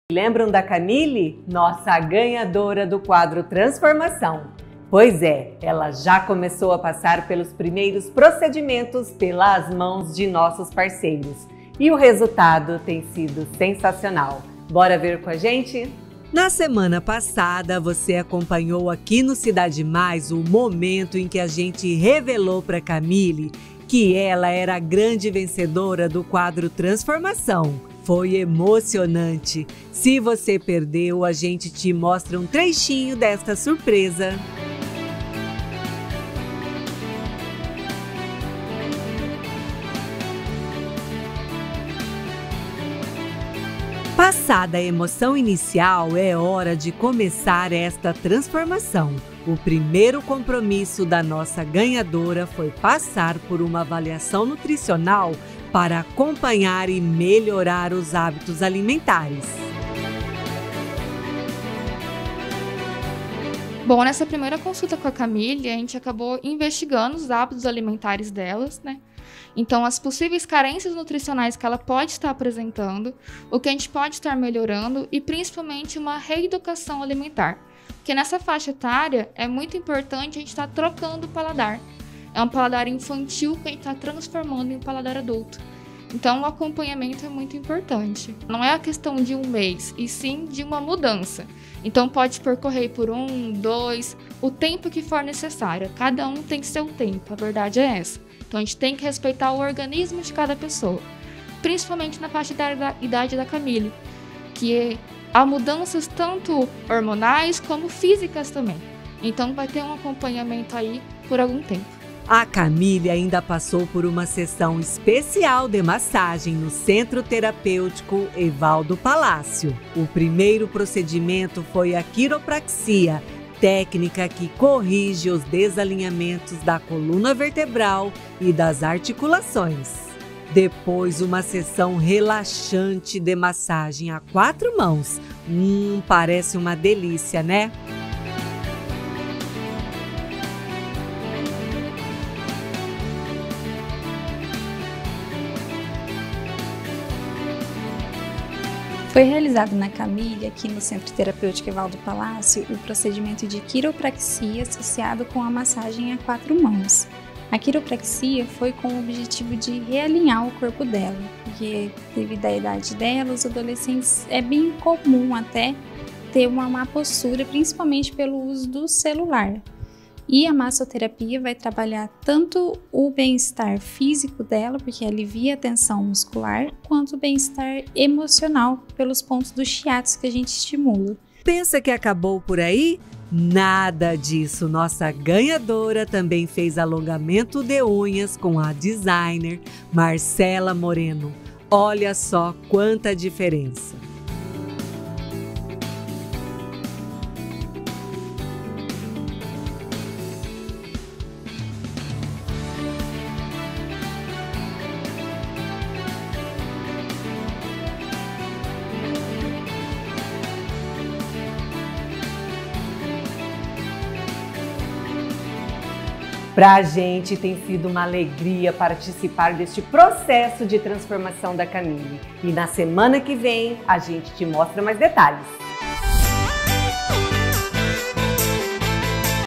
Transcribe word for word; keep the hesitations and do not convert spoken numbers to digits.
Lembram da Camille? Nossa ganhadora do quadro Transformação. Pois é, ela já começou a passar pelos primeiros procedimentos pelas mãos de nossos parceiros. E o resultado tem sido sensacional. Bora ver com a gente? Na semana passada, você acompanhou aqui no Cidade Mais o momento em que a gente revelou para Camille que ela era a grande vencedora do quadro Transformação. Foi emocionante. Se você perdeu, a gente te mostra um trechinho desta surpresa. Passada a emoção inicial, é hora de começar esta transformação. O primeiro compromisso da nossa ganhadora foi passar por uma avaliação nutricional para acompanhar e melhorar os hábitos alimentares. Bom, nessa primeira consulta com a Camille, a gente acabou investigando os hábitos alimentares delas, né? Então, as possíveis carências nutricionais que ela pode estar apresentando, o que a gente pode estar melhorando e principalmente uma reeducação alimentar. Porque nessa faixa etária é muito importante a gente estar trocando o paladar. É um paladar infantil que a gente está transformando em um paladar adulto. Então, o acompanhamento é muito importante. Não é a questão de um mês, e sim de uma mudança. Então, pode percorrer por um, dois, o tempo que for necessário. Cada um tem seu tempo, a verdade é essa. Então, a gente tem que respeitar o organismo de cada pessoa. Principalmente na faixa da idade da Camille, que há mudanças tanto hormonais como físicas também. Então, vai ter um acompanhamento aí por algum tempo. A Camille ainda passou por uma sessão especial de massagem no Centro Terapêutico Evaldo Palácio. O primeiro procedimento foi a quiropraxia, técnica que corrige os desalinhamentos da coluna vertebral e das articulações. Depois, uma sessão relaxante de massagem a quatro mãos. Hum, parece uma delícia, né? Foi realizado na Camille, aqui no Centro Terapêutico Evaldo Palácio, o procedimento de quiropraxia associado com a massagem a quatro mãos. A quiropraxia foi com o objetivo de realinhar o corpo dela, porque devido à idade dela, os adolescentes é bem comum até ter uma má postura, principalmente pelo uso do celular. E a massoterapia vai trabalhar tanto o bem-estar físico dela, porque alivia a tensão muscular, quanto o bem-estar emocional, pelos pontos dos shiatos que a gente estimula. Pensa que acabou por aí? Nada disso! Nossa ganhadora também fez alongamento de unhas com a designer Marcela Moreno. Olha só quanta diferença! Para a gente tem sido uma alegria participar deste processo de transformação da Camille. E na semana que vem a gente te mostra mais detalhes.